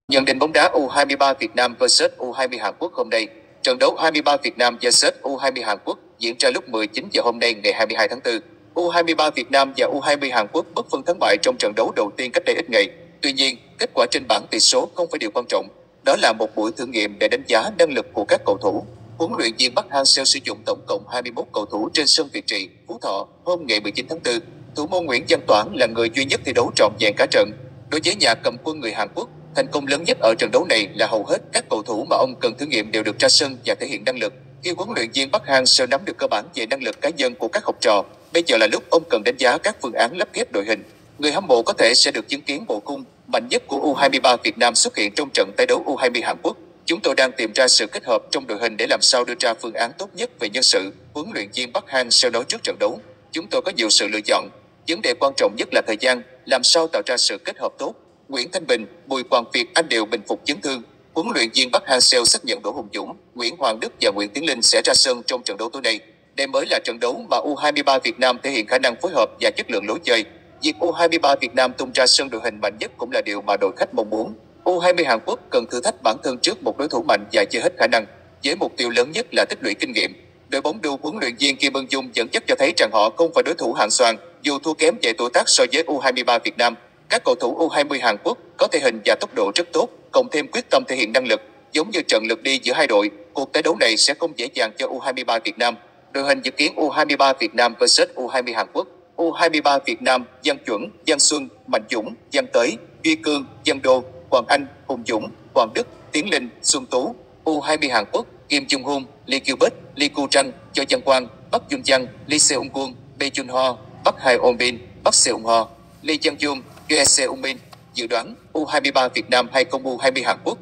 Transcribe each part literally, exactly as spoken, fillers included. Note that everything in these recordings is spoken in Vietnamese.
Nhận định bóng đá u hai mươi ba Việt Nam versus u hai mươi Hàn Quốc hôm nay. Trận đấu hai mươi ba Việt Nam versus u hai mươi Hàn Quốc diễn ra lúc mười chín giờ hôm nay ngày hai mươi hai tháng tư. u hai mươi ba Việt Nam và u hai mươi Hàn Quốc bất phân thắng bại trong trận đấu đầu tiên cách đây ít ngày. Tuy nhiên, kết quả trên bảng tỷ số không phải điều quan trọng. Đó là một buổi thử nghiệm để đánh giá năng lực của các cầu thủ. Huấn luyện viên Park Hang-seo sử dụng tổng cộng hai mươi mốt cầu thủ trên sân Việt Trì, Phú Thọ hôm ngày mười chín tháng tư. Thủ môn Nguyễn Văn Toản là người duy nhất thi đấu trọn vẹn cả trận. Đối với nhà cầm quân người Hàn Quốc, thành công lớn nhất ở trận đấu này là hầu hết các cầu thủ mà ông cần thử nghiệm đều được ra sân và thể hiện năng lực. Khi huấn luyện viên Park Hang-seo nắm được cơ bản về năng lực cá nhân của các học trò, bây giờ là lúc ông cần đánh giá các phương án lắp ghép đội hình. Người hâm mộ có thể sẽ được chứng kiến bộ cung mạnh nhất của u hai mươi ba Việt Nam xuất hiện trong trận tái đấu u hai mươi Hàn Quốc. Chúng tôi đang tìm ra sự kết hợp trong đội hình để làm sao đưa ra phương án tốt nhất về nhân sự, huấn luyện viên Park Hang-seo nói trước trận đấu. Chúng tôi có nhiều sự lựa chọn. Vấn đề quan trọng nhất là thời gian, làm sao tạo ra sự kết hợp tốt. Nguyễn Thanh Bình, Bùi Quang Việt Anh đều bình phục chấn thương. Huấn luyện viên Park Hang-seo xác nhận Đỗ Hùng Dũng, Nguyễn Hoàng Đức và Nguyễn Tiến Linh sẽ ra sân trong trận đấu tối nay. Đây mới là trận đấu mà u hai mươi ba Việt Nam thể hiện khả năng phối hợp và chất lượng lối chơi. Việc u hai mươi ba Việt Nam tung ra sân đội hình mạnh nhất cũng là điều mà đội khách mong muốn. u hai mươi Hàn Quốc cần thử thách bản thân trước một đối thủ mạnh và chơi hết khả năng, với mục tiêu lớn nhất là tích lũy kinh nghiệm. Đội bóng đu huấn luyện viên Kim Ân Dung dẫn dắt cho thấy rằng họ không phải đối thủ hạng xoàn, dù thua kém về tuổi tác so với u hai mươi ba Việt Nam. Các cầu thủ u hai mươi Hàn Quốc có thể hình và tốc độ rất tốt, cộng thêm quyết tâm thể hiện năng lực, giống như trận lượt đi giữa hai đội. Cuộc tái đấu này sẽ không dễ dàng cho u hai mươi ba Việt Nam. Đội hình dự kiến u hai mươi ba Việt Nam versus u hai mươi Hàn Quốc. u hai mươi ba Việt Nam: Giang Chuẩn, Giang Xuân, Mạnh Dũng, Giang Tới, Duy Cương, Giang Đô, Hoàng Anh, Hùng Dũng, Hoàng Đức, Tiến Linh, Xuân Tú. u hai mươi Hàn Quốc: Kim Chung Hoon, Lee Kyu Bích, Lee Ku Trăng, Cho Giang Quang, Bắc Dung Giang, Lee Seung Kwon, Bae Jun Ho, Bắc Hai On Bin, Bắc Seung Ho, Lee Giang Jung, Gue Seung Min. Dự đoán u hai mươi ba Việt Nam hay không u hai mươi Hàn Quốc?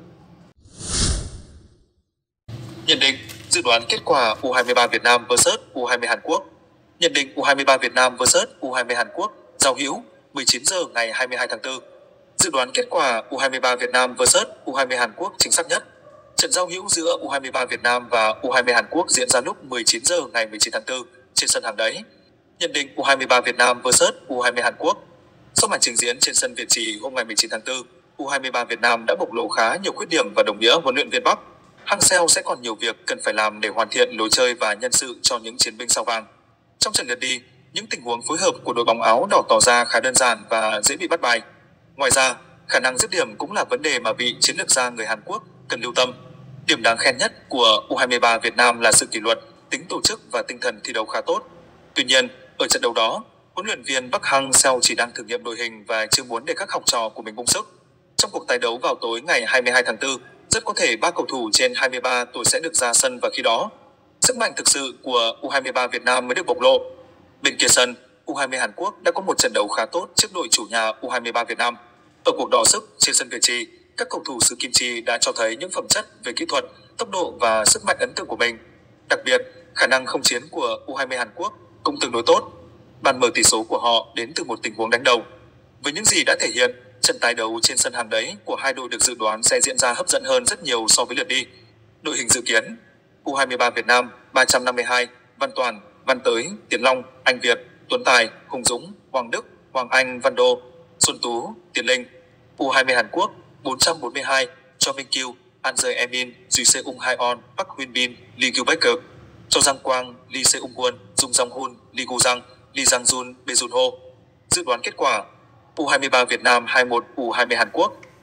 Nhận định dự đoán kết quả u hai mươi ba Việt Nam versus u hai mươi Hàn Quốc. Nhận định u hai mươi ba Việt Nam versus u hai mươi Hàn Quốc, giao hữu mười chín giờ ngày hai mươi hai tháng tư. Dự đoán kết quả u hai mươi ba Việt Nam versus u hai mươi Hàn Quốc chính xác nhất. Trận giao hữu giữa u hai mươi ba Việt Nam và u hai mươi Hàn Quốc diễn ra lúc mười chín giờ ngày mười chín tháng tư trên sân Hàng Đẫy. Nhận định u hai mươi ba Việt Nam versus u hai mươi Hàn Quốc. Sau màn trình diễn trên sân Việt Trì hôm ngày mười chín tháng tư, u hai mươi ba Việt Nam đã bộc lộ khá nhiều khuyết điểm và đồng nghĩa huấn luyện viên Park Hang-seo sẽ còn nhiều việc cần phải làm để hoàn thiện lối chơi và nhân sự cho những chiến binh sao vàng. Trong trận lượt đi, những tình huống phối hợp của đội bóng áo đỏ tỏ ra khá đơn giản và dễ bị bắt bài. Ngoài ra, khả năng dứt điểm cũng là vấn đề mà vị chiến lược gia người Hàn Quốc cần lưu tâm. Điểm đáng khen nhất của u hai mươi ba Việt Nam là sự kỷ luật, tính tổ chức và tinh thần thi đấu khá tốt. Tuy nhiên, ở trận đấu đó, huấn luyện viên Park Hang-seo chỉ đang thử nghiệm đội hình và chưa muốn để các học trò của mình bung sức. Trong cuộc tái đấu vào tối ngày hai mươi hai tháng tư, rất có thể ba cầu thủ trên hai mươi ba tuổi sẽ được ra sân và khi đó, sức mạnh thực sự của u hai mươi ba Việt Nam mới được bộc lộ. Bên kia sân, u hai mươi Hàn Quốc đã có một trận đấu khá tốt trước đội chủ nhà u hai mươi ba Việt Nam. Ở cuộc đọ sức trên sân Việt Trì, các cầu thủ xứ Kim Chi đã cho thấy những phẩm chất về kỹ thuật, tốc độ và sức mạnh ấn tượng của mình. Đặc biệt, khả năng không chiến của u hai mươi Hàn Quốc cũng tương đối tốt. Bàn mở tỷ số của họ đến từ một tình huống đánh đầu. Với những gì đã thể hiện, trận tái đấu trên sân Hàng Đẫy của hai đội được dự đoán sẽ diễn ra hấp dẫn hơn rất nhiều so với lượt đi. Đội hình dự kiến: u hai mươi ba Việt Nam ba trăm năm mươi hai, Văn Toàn, Văn Tới, Tiến Long, Anh Việt, Tuấn Tài, Hùng Dũng, Hoàng Đức, Hoàng Anh, Văn Đô, Xuân Tú, Tiến Linh. u hai mươi Hàn Quốc bốn trăm bốn mươi hai, Cho Minh Kiêu, An Rơi Emin, Duy Seung Haeon, Park Huyên Bin, Lee Kyu Baker, Cho Giang Quang, Lee Seung Kwon, Dung Jong Hoon, Lee Gu Giang, Lee Giang Jun, Bae Jun Ho. Dự đoán kết quả: u hai mươi ba Việt Nam hai một u hai mươi Hàn Quốc.